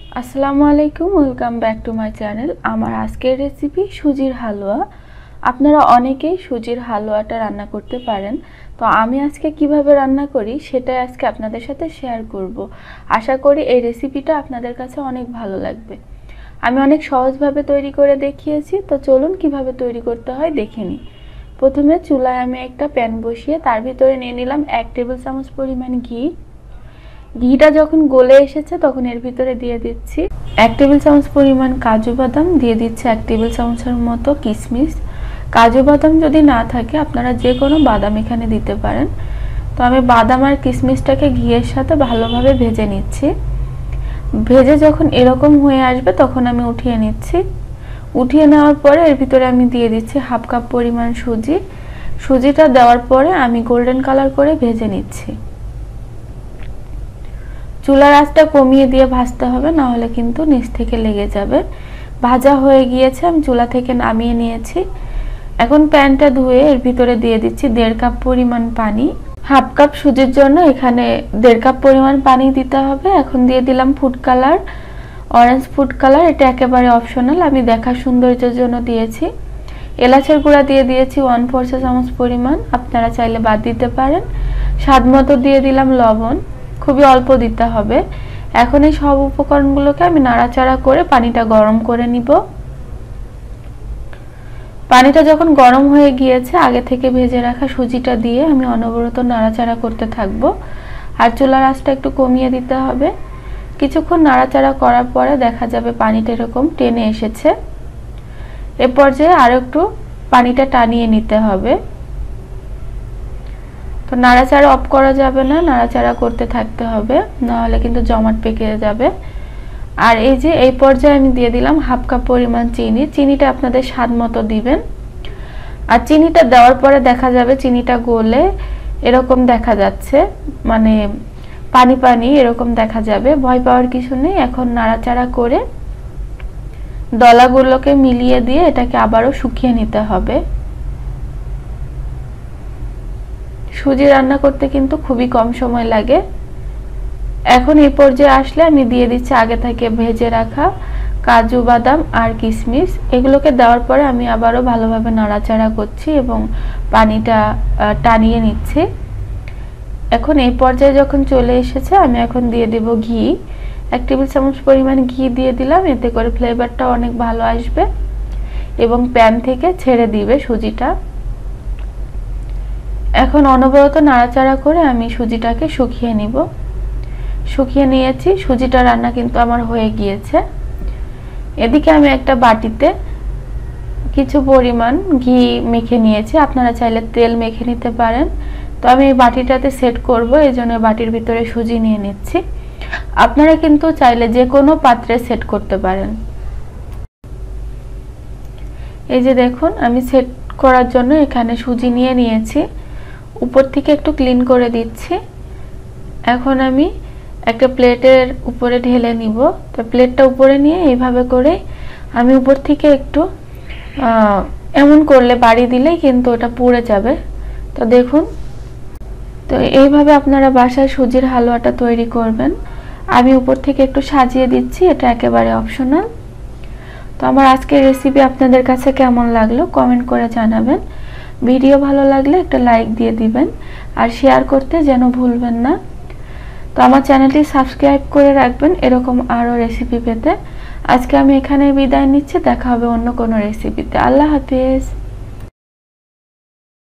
আসসালামু আলাইকুম, welcome back to my channel. আমার আজকের রেসিপি সুজির হালুয়া। আপনারা অনেকেই সুজির হালুয়াটা রান্না করতে পারেন, তো আমি আজকে কিভাবে রান্না করি সেটাই আজকে আপনাদের সাথে শেয়ার করব। আশা করি এই রেসিপিটা আপনাদের কাছে অনেক ভালো লাগবে। আমি অনেক সহজভাবে তৈরি করে দেখিয়েছি, তো চলুন কিভাবে তৈরি করতে হয় দেখে নিই। প্রথমে চুলায় আমি একটা প্যান বসিয়ে তার ভিতরে নিয়ে নিলাম 1 টেবিল চামচ পরিমাণ ঘি। ঘিটা যখন গলে এসেছে তখন এর ভিতরে দিয়ে দিচ্ছি 1 টেবিল চামচ পরিমাণ কাজু বাদাম, দিয়ে দিচ্ছি 1 টেবিল চামচের মতো কিশমিশ। কাজু বাদাম যদি না থাকে আপনারা যে কোনো বাদাম এখানে দিতে পারেন। তো আমি বাদাম আর কিশমিশটাকে ঘিয়ের সাথে ভালোভাবে ভেজে নিচ্ছি। ভেজে যখন এরকম হয়ে আসবে তখন আমি উঠিয়ে নিচ্ছি। উঠিয়ে নেওয়ার পরে এর ভিতরে আমি দিয়ে দিচ্ছি হাফ কাপ পরিমাণ সুজি। সুজিটা দেওয়ার পরে আমি গোল্ডেন কালার করে ভেজে নিচ্ছি। চুলার আঁচটা কমিয়ে দিয়ে ভাজতে হবে, না হলে কিন্তু নিচ থেকে লেগে যাবে। ভাজা হয়ে গিয়েছে, আমি চুলা থেকে নামিয়ে নিয়েছি। এখন প্যানটা ধুয়ে এর ভিতরে দিয়ে দিচ্ছি 1.5 কাপ পরিমাণ পানি। হাফ কাপ সুজির জন্য এখানে 1.5 কাপ পরিমাণ পানি দিতে হবে। এখন দিয়ে দিলাম food colour, orange food colour. এটা একেবারে অপশনাল, আমি দেখার সৌন্দর্যের জন্য দিয়েছি। এলাচের গুঁড়া দিয়ে দিয়েছি 1/4 চা চামচ পরিমাণ, আপনারা চাইলে বাদ দিতে পারেন। স্বাদ মতো দিয়ে দিলাম লবণ, খুবই অল্প দিতে হবে। এখন এই সব উপকরণগুলোকে আমি নাড়াচাড়া করে পানিটা গরম করে নিব। পানিটা যখন গরম হয়ে গিয়েছে আগে থেকে ভেজে রাখা সুজিটা দিয়ে আমি অনবরত নাড়াচাড়া করতে থাকবো। আর চুলার আঁচটা একটু কমিয়ে দিতে হবে। কিছুক্ষণ নাড়াচাড়া করার পরে দেখা যাবে পানিটা এরকম টেনে এসেছে। এ পর্যায়ে আরো একটু পানিটা টানিয়ে নিতে হবে। তো নাড়াচাড়া অফ করা যাবে না, নাড়াচাড়া করতে থাকতে হবে, না হলে কিন্তু জমাট পেকে যাবে। আর এই যে এই পর্যায়ে আমি দিয়ে দিলাম হাফ কাপ পরিমাণ চিনি। চিনিটা আপনাদের স্বাদ মতো দিবেন। আর চিনিটা দেওয়ার পরে দেখা যাবে চিনিটা গলে এরকম দেখা যাচ্ছে, মানে পানি পানি এরকম দেখা যাবে। ভয় পাওয়ার কিছু নেই। এখন নাড়াচাড়া করে দলাগুলোকে মিলিয়ে দিয়ে এটাকে আবারও শুকিয়ে নিতে হবে। সুজি রান্না করতে কিন্তু খুবই কম সময় লাগে। এখন এই পর্যায়ে আসলে আমি দিয়ে দিচ্ছি আগে থেকে ভেজে রাখা কাজু বাদাম আর কিশমিশ। এগুলোকে দেওয়ার পরে আমি আবারও ভালোভাবে নাড়াচাড়া করছি এবং পানিটা টানিয়ে নিচ্ছি। এখন এই পর্যায়ে যখন চলে এসেছে আমি এখন দিয়ে দেব ঘি। 1 টেবিল চামচ পরিমাণ ঘি দিয়ে দিলাম, এতে করে ফ্লেভারটা অনেক ভালো আসবে এবং প্যান থেকে ছেড়ে দিবে সুজিটা। এখন অনবরত নাড়াচাড়া করে আমি সুজিটাকে শুকিয়ে নিব। শুকিয়ে নিয়েছি, সুজিটা রান্না কিন্তু আমার হয়ে গিয়েছে। এদিকে আমি একটা বাটিতে কিছু পরিমাণ ঘি মেখে নিয়েছি, আপনারা চাইলে তেল মেখে নিতে পারেন। তো আমি এই বাটিটাতে সেট করব, এই জন্য বাটির ভিতরে সুজি নিয়ে নিচ্ছি। আপনারা কিন্তু চাইলে যে কোনো পাত্রে সেট করতে পারেন। এই যে দেখুন, আমি সেট করার জন্য এখানে সুজি নিয়ে নিয়েছি। উপর থেকে একটু ক্লিন করে দিচ্ছি। এখন আমি একটা প্লেটের উপরে ঢেলে নিব। তো প্লেটটা উপরে নিয়ে এইভাবে করে আমি উপর থেকে একটু এমন করলে বাড়ি দিলেই কিন্তু ওটা পুড়ে যাবে। তো দেখুন, তো এইভাবে আপনারা বাসায় সুজির হালুয়াটা তৈরি করবেন। আমি উপর থেকে একটু সাজিয়ে দিচ্ছি, এটা একেবারে অপশনাল। তো আমার আজকের রেসিপি আপনাদের কাছে কেমন লাগলো কমেন্ট করে জানাবেন। ভিডিও ভালো লাগলে একটা লাইক দিয়ে দিবেন আর শেয়ার করতে যেন ভুলবেন না। তো আমার চ্যানেলটি সাবস্ক্রাইব করে রাখবেন এরকম আরও রেসিপি পেতে। আজকে আমি এখানে বিদায় নিচ্ছি, দেখা হবে অন্য কোনো রেসিপিতে। আল্লাহ হাফেজ।